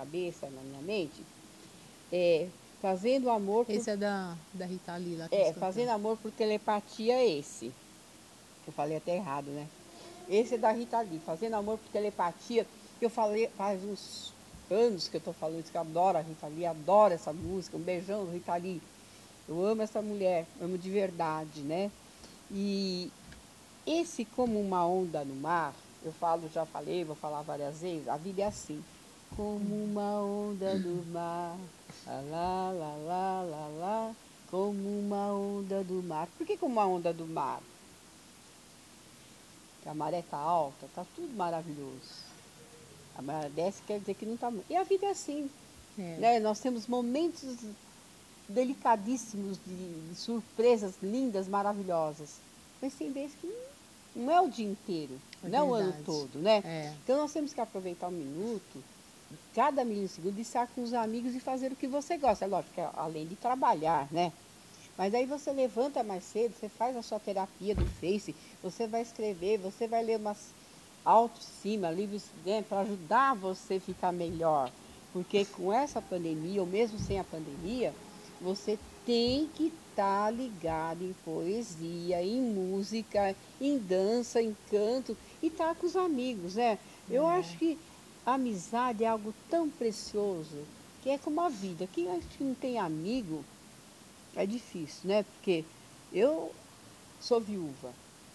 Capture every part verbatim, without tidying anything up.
cabeça, na minha mente, é Fazendo Amor por... Esse é da, da Rita Lee lá. Que É, Fazendo Amor por Telepatia é esse. Eu falei até errado, né? Esse é da Rita Lee, Fazendo Amor por Telepatia. Eu falei faz uns anos que eu tô falando isso, que eu adoro a Rita Lee, adoro essa música. Um beijão, Rita Lee. Eu amo essa mulher, amo de verdade, né? E esse Como uma Onda no Mar, eu falo, já falei, vou falar várias vezes, a vida é assim. Como uma onda do mar, lá, lá, lá, lá, lá, como uma onda do mar. Por que como uma onda do mar? Porque a maré está alta, está tudo maravilhoso. A maré desce quer dizer que não está... E a vida é assim, É. né? Nós temos momentos delicadíssimos de, de surpresas lindas, maravilhosas. Mas tem vezes que não é o dia inteiro, É não é o ano verdade. todo, né? É. Então nós temos que aproveitar um minuto, cada milissegundo, de estar com os amigos e fazer o que você gosta. É lógico que é além de trabalhar, né? Mas aí você levanta mais cedo, você faz a sua terapia do Face, você vai escrever, você vai ler umas autoestima, livros, né, para ajudar você a ficar melhor. Porque com essa pandemia, ou mesmo sem a pandemia, você tem que estar ligado em poesia, em música, em dança, em canto, e estar com os amigos, né? Eu É. acho que a amizade é algo tão precioso, que é como a vida. Quem acha que não tem amigo, é difícil, né? Porque eu sou viúva,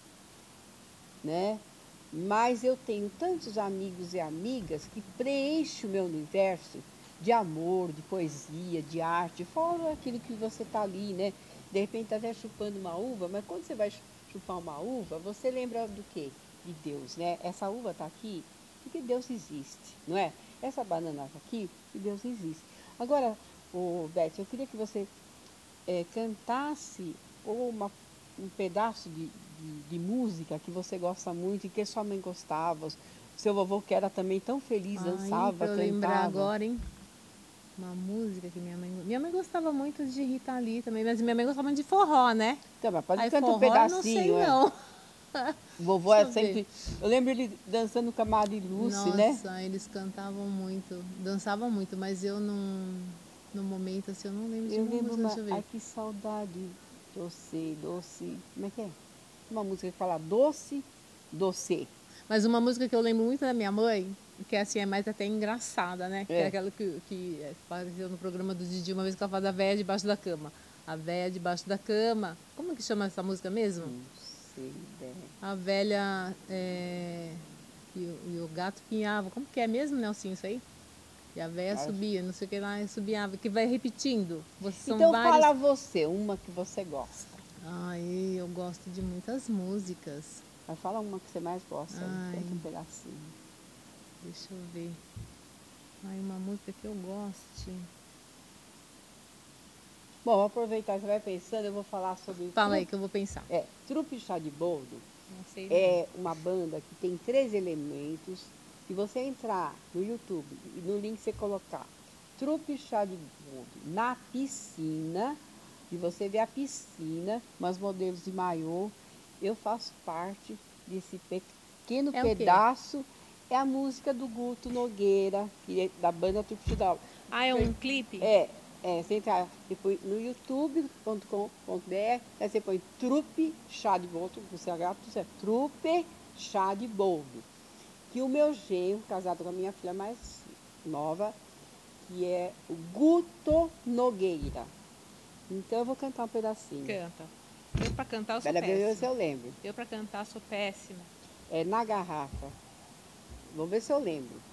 né? Mas eu tenho tantos amigos e amigas que preenchem o meu universo de amor, de poesia, de arte, fora aquilo que você está ali, né? De repente está até chupando uma uva, mas quando você vai chupar uma uva, você lembra do quê? De Deus, né? Essa uva está aqui porque Deus existe, não é? Essa banana está aqui porque Deus existe. Agora, ô, Beth, eu queria que você é, cantasse ou uma, um pedaço de, de, de música que você gosta muito e que sua mãe gostava, seu vovô que era também tão feliz, Aí, dançava, pra eu cantava. lembrar agora, hein? Uma música que minha mãe... Minha mãe gostava muito de Rita Lee também, mas minha mãe gostava muito de forró, né? Então, mas pode Aí cantar um forró eu não sei pedacinho, é. não. O vovô Deixa é eu ver. sempre... Eu lembro ele dançando com a Mariluce, né? Nossa, eles cantavam muito, dançavam muito, mas eu não... No momento, assim, eu não lembro de Eu uma lembro música, uma... deixa eu ver. Ai, que saudade. Doce, doce... Como é que é? Uma música que fala doce, doce. Mas uma música que eu lembro muito da minha mãe, que assim é mais até engraçada, né? É. Que é aquela que, que apareceu no programa do Didi uma vez que ela fala da véia debaixo da cama. A véia debaixo da cama. Como que chama essa música mesmo? Não sei, né? A velha é, e, o, e o gato pinhava. Como que é mesmo, Nelsinho, isso aí? E a véia Acho. subia, não sei o que lá, subiava, que vai repetindo. Você, são Então vários... fala você, uma que você gosta. Ai, eu gosto de muitas músicas. Mas fala uma que você mais gosta aí, Ai. canta um pedacinho. Deixa eu ver. Ai, uma música que eu goste. Bom, vou aproveitar que você vai pensando, eu vou falar sobre... Fala aí que eu vou pensar. É, Trupe Chá de Boldo Não sei é uma banda que tem três elementos. Se você entrar no YouTube e no link você colocar Trupe Chá de Boldo na piscina, e você vê a piscina, umas modelos de maiô, eu faço parte desse pequeno É o quê? pedaço. É a música do Guto Nogueira, que é da banda Trupe Chá de Boldo. Ah, é um clipe? É, é, você entra depois no youtube ponto com ponto br, aí você põe Trupe Chá de Boldo, com C H, é Trupe Chá de Boldo. Que o meu genro, casado com a minha filha mais nova, que é o Guto Nogueira. Então eu vou cantar um pedacinho. Canta. Eu pra cantar eu sou Pera ver se péssima. eu lembro. Eu pra cantar sou péssima. É Na Garrafa. Vou ver se eu lembro.